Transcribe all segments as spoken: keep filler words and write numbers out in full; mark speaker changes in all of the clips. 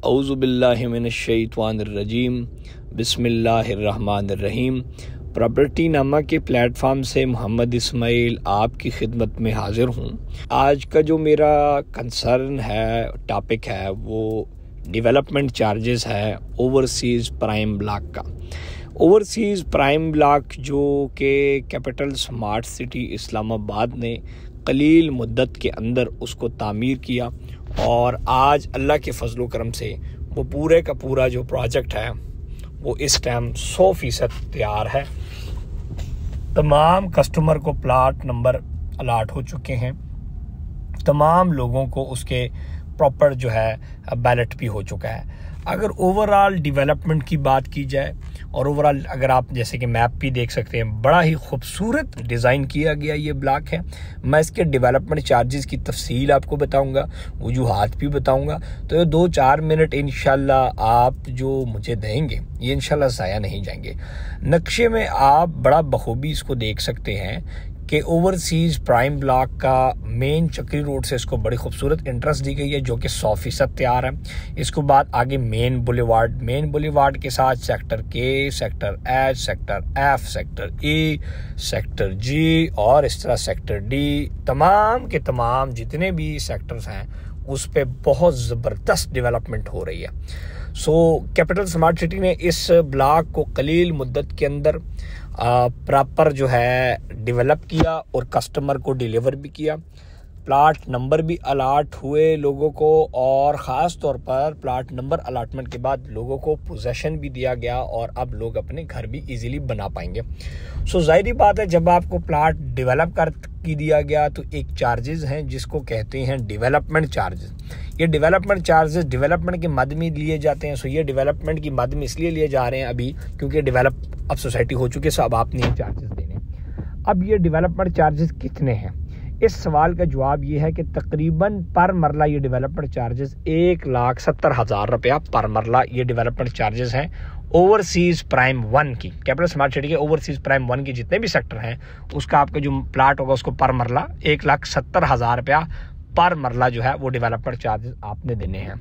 Speaker 1: औज़ु बिल्लाहि मिनश्शैतानिर्रजीम बिस्मिल्लाहिर्रहमानिर्रहीम। प्रॉपर्टी नामा के प्लेटफॉर्म से मोहम्मद इस्माइल आपकी खिदमत में हाजिर हूँ। आज का जो मेरा कंसर्न है, टॉपिक है, वो डेवलपमेंट चार्जेस है ओवरसीज़ प्राइम ब्लॉक का। ओवरसीज़ प्राइम ब्लॉक जो कि कैपिटल स्मार्ट सिटी इस्लामाबाद ने कलील मुद्दत के अंदर उसको तामीर किया और आज अल्लाह के फजलो करम से वो पूरे का पूरा जो प्रोजेक्ट है वो इस टाइम सौ फीसद तैयार है। तमाम कस्टमर को प्लाट नंबर अलाट हो चुके हैं, तमाम लोगों को उसके प्रॉपर जो है बैलेट भी हो चुका है। अगर ओवरऑल डेवलपमेंट की बात की जाए और ओवरऑल अगर आप जैसे कि मैप भी देख सकते हैं, बड़ा ही खूबसूरत डिज़ाइन किया गया ये ब्लॉक है। मैं इसके डेवलपमेंट चार्जेस की तफसील आपको बताऊंगा, वजूहात भी बताऊंगा। तो ये दो चार मिनट इंशाल्लाह आप जो मुझे देंगे ये इंशाल्लाह ज़ाया नहीं जाएंगे। नक्शे में आप बड़ा बखूबी इसको देख सकते हैं कि ओवरसीज़ प्राइम ब्लॉक का मेन चक्री रोड से इसको बड़ी खूबसूरत इंट्रेंस दी गई है जो कि सौ फीसद तैयार है। इसको बाद आगे मेन बुलेवार्ड, मेन बुलेवार्ड के साथ sector K, sector H, sector F, sector E, sector G और इस तरह सेक्टर डी, तमाम के तमाम जितने भी सेक्टर्स हैं उस पर बहुत ज़बरदस्त डेवलपमेंट हो रही है। सो कैपिटल स्मार्ट सिटी ने इस ब्लॉक को कलील मुद्दत के अंदर प्रॉपर जो है डेवलप किया और कस्टमर को डिलीवर भी किया। प्लाट नंबर भी अलाट हुए लोगों को और ख़ास तौर पर प्लाट नंबर अलाटमेंट के बाद लोगों को पोजेशन भी दिया गया और अब लोग अपने घर भी इजीली बना पाएंगे। सो ज़ाहिरी बात है, जब आपको प्लाट डेवलप कर की दिया गया तो एक चार्जेस हैं जिसको कहते हैं डेवलपमेंट चार्जेस। ये डेवलपमेंट चार्जेस डेवलपमेंट के मद में लिए जाते हैं। सो ये डेवलपमेंट की मद में इसलिए लिए जा रहे हैं अभी क्योंकि डेवलप अब सोसाइटी हो चुकी है, सो अब आपने ये चार्जेस देने। अब ये डेवलपमेंट चार्जेस कितने हैं, इस सवाल का जवाब ये है कि तकरीबन पर मरला ये डेवलपमेंट चार्जेस एक लाख सत्तर हज़ार रुपया पर मरला ये डेवलपमेंट चार्जेस हैं ओवरसीज़ प्राइम वन की। कैपिटल स्मार्ट सिटी के ओवरसीज़ प्राइम वन के जितने भी सेक्टर हैं उसका आपका जो प्लाट होगा उसको पर मरला एक लाख सत्तर हज़ार रुपया पर मरला जो है वो डेवलपमेंट चार्जेस आपने देने हैं।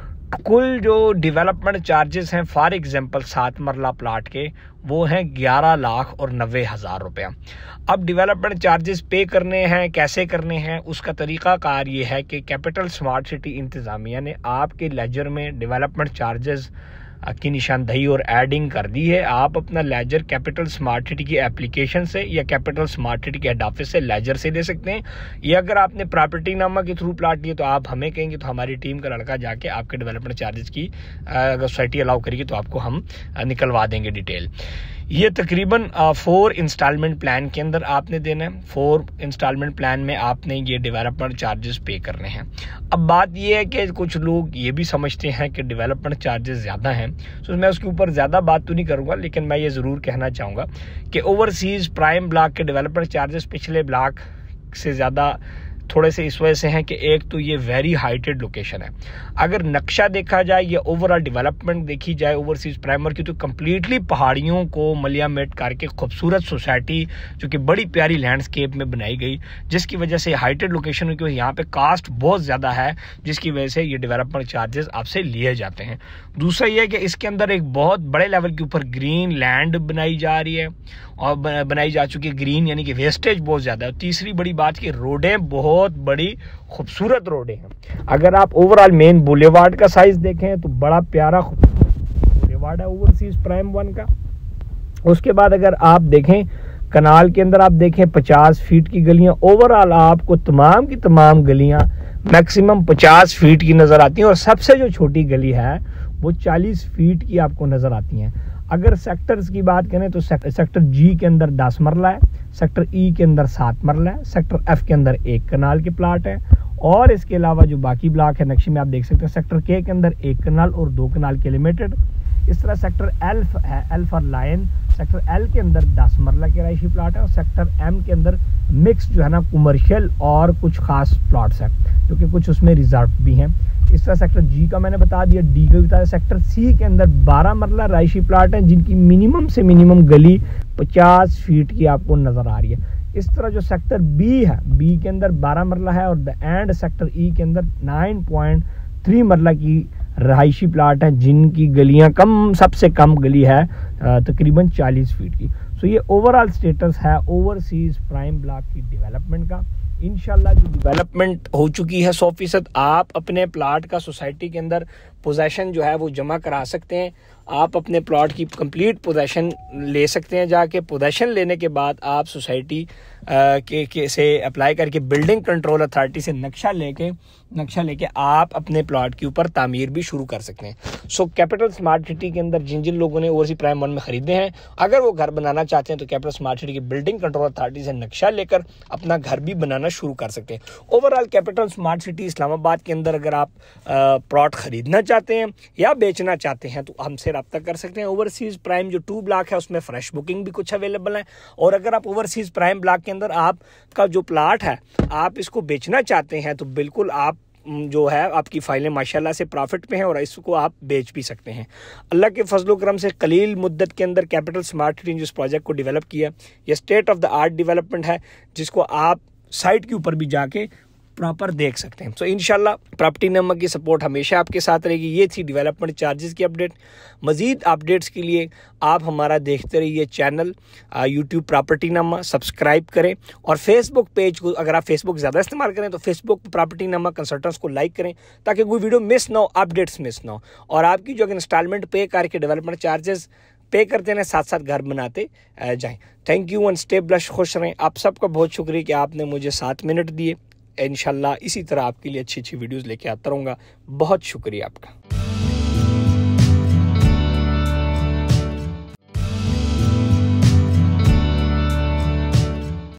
Speaker 1: कुल जो डेवलपमेंट चार्जेस हैं फॉर एग्जांपल सात मरला प्लाट के वो हैं ग्यारह लाख और नब्बे हज़ार रुपया। अब डेवलपमेंट चार्जेस पे करने हैं, कैसे करने हैं, उसका तरीका कार ये है कि कैपिटल स्मार्ट सिटी इंतज़ामिया ने आपके लेजर में डेवलपमेंट चार्जेस की निशानदही और एडिंग कर दी है। आप अपना लेजर कैपिटल स्मार्ट सिटी की एप्लीकेशन से या कैपिटल स्मार्ट सिटी के हेड ऑफिस से लेजर से ले सकते हैं, या अगर आपने प्रॉपर्टी नामा के थ्रू प्लाट लिए तो आप हमें कहेंगे तो हमारी टीम का लड़का जाके आपके डेवलपमेंट चार्जेस की अगर सोसाइटी अलाउ करेगी तो आपको हम निकलवा देंगे डिटेल। ये तकरीबन फोर इंस्टॉलमेंट प्लान के अंदर आपने देना है। फोर इंस्टॉलमेंट प्लान में आपने ये डेवलपमेंट चार्जेस पे करने हैं। अब बात ये है कि कुछ लोग ये भी समझते हैं कि डेवलपमेंट चार्जेस ज़्यादा हैं, तो मैं उसके ऊपर ज़्यादा बात तो नहीं करूँगा, लेकिन मैं ये ज़रूर कहना चाहूँगा कि ओवरसीज़ प्राइम ब्लॉक के डेवलपमेंट चार्जेस पिछले ब्लॉक से ज़्यादा थोड़े से इस वजह से हैं कि एक तो ये वेरी हाइटेड लोकेशन है। अगर नक्शा देखा जाए या ओवरऑल डेवलपमेंट देखी जाए ओवरसीज़ प्राइमर की तो कम्प्लीटली पहाड़ियों को मलियामेट करके खूबसूरत सोसाइटी जो कि बड़ी प्यारी लैंडस्केप में बनाई गई, जिसकी वजह से हाइटेड लोकेशन की यहाँ पे कास्ट बहुत ज़्यादा है, जिसकी वजह से ये डेवलपमेंट चार्जेस आपसे लिए जाते हैं। दूसरा ये है कि इसके अंदर एक बहुत बड़े लेवल के ऊपर ग्रीन लैंड बनाई जा रही है और बनाई जा चुकी है। ग्रीन यानी कि वेस्टेज बहुत ज़्यादा है। तीसरी बड़ी बात की रोडें बहुत बड़ी खूबसूरत रोडें हैं। अगर आप ओवरऑल मेन बुलेवार्ड का साइज देखें तो बड़ा प्यारा बुलेवार्ड है ओवरसीज़ प्राइम वन का। उसके बाद अगर आप देखें कनाल के अंदर आप देखें पचास फीट की गलियां, ओवरऑल आपको तमाम की तमाम गलियां मैक्सिमम पचास फीट की नजर आती हैं और सबसे जो छोटी गली है वो चालीस फीट की आपको नजर आती हैं। अगर सेक्टर्स की बात करें तो सेक्टर जी के अंदर दस मरला है, सेक्टर ई के अंदर सात मरला है, सेक्टर एफ के अंदर एक कनाल के प्लाट है और इसके अलावा जो बाकी ब्लॉक है नक्शे में आप देख सकते हैं सेक्टर के के अंदर एक कनाल और दो कनाल के लिमिटेड। इस तरह सेक्टर एल है, L for lion, sector L के अंदर दस मरला के राइशी प्लाट है और सेक्टर एम के अंदर मिक्स जो है ना कमर्शियल और कुछ खास प्लॉट्स हैं जो कि कुछ उसमें रिजर्व भी हैं। इस तरह सेक्टर जी का मैंने बता दिया, डी का भी बता दिया। सेक्टर सी के अंदर बारह मरला राइशी प्लाट हैं जिनकी मिनिमम से मिनिमम गली पचास फीट की आपको नजर आ रही है। इस तरह जो सेक्टर बी है, बी के अंदर बारह मरला है और द एंड सेक्टर ई के अंदर नाइन पॉइंट थ्री मरला की रहायशी प्लाट हैं जिनकी गलियां कम सबसे कम गली है तकरीबन चालीस फीट की। सो ये ओवरऑल स्टेटस है ओवरसीज प्राइम ब्लॉक की डेवलपमेंट का। इंशाल्लाह जो डेवलपमेंट हो चुकी है सौ फीसद, आप अपने प्लाट का सोसाइटी के अंदर पोजेशन जो है वो जमा करा सकते हैं। आप अपने प्लॉट की कंप्लीट पोजेशन ले सकते हैं। जाके पोजेशन लेने के बाद आप सोसाइटी के, के से अप्लाई करके बिल्डिंग कंट्रोल अथॉरिटी से नक्शा लेके नक्शा लेके आप अपने प्लॉट के ऊपर तामीर भी शुरू कर सकते हैं। सो कैपिटल स्मार्ट सिटी के अंदर जिन जिन लोगों ने ओवरसी प्राइम वन में खरीदे हैं, अगर वो घर बनाना चाहते हैं तो कैपिटल स्मार्ट सिटी की बिल्डिंग कंट्रोल अथॉरिटी से नक्शा लेकर अपना घर भी बनाना शुरू कर सकते हैं। Overall capital smart city Islamabad के अंदर अगर आप प्लॉट खरीदना चाहते हैं या बेचना चाहते हैं तो हमसे रब्ता कर सकते हैं। ओवरसीज प्राइम जो टू ब्लॉक है उसमें फ्रेश बुकिंग भी कुछ अवेलेबल है। और अगर आप ओवरसीज प्राइम ब्लॉक के अंदर आपका जो प्लॉट है आप इसको बेचना चाहते हैं तो बिल्कुल आप जो है आपकी फाइलें माशाल्लाह से प्रॉफिट पे हैं और इसको आप बेच भी सकते हैं। अल्लाह के फजलो करम से कलील मुद्दत के अंदर कैपिटल स्मार्ट सिटी ने जिस प्रोजेक्ट को डेवलप किया ये state of the art development है, जिसको आप साइट के ऊपर भी जाके प्रॉपर देख सकते हैं। सो इंशाल्लाह प्रॉपर्टी नामा की सपोर्ट हमेशा आपके साथ रहेगी। ये थी डेवलपमेंट चार्जेस की अपडेट। मज़ीद अपडेट्स के लिए आप हमारा देखते रहिए चैनल यूट्यूब प्रॉपर्टी नामा, सब्सक्राइब करें और फेसबुक पेज को अगर आप फेसबुक ज़्यादा इस्तेमाल करें तो फेसबुक प्रॉपर्टी नामा कंसल्टेंट्स को लाइक करें ताकि कोई वीडियो मिस ना हो, अपडेट्स मिस ना हो। और आपकी जो इंस्टॉलमेंट पे करके डेवलपमेंट चार्जेस पे करते हैं साथ साथ घर बनाते जाएँ। Thank you and stay blessed, खुश रहें। आप सबका बहुत शुक्रिया कि आपने मुझे सात मिनट दिए। इंशाल्लाह इसी तरह आपके लिए अच्छी अच्छी वीडियोस लेके आता रहूँगा। बहुत शुक्रिया आपका।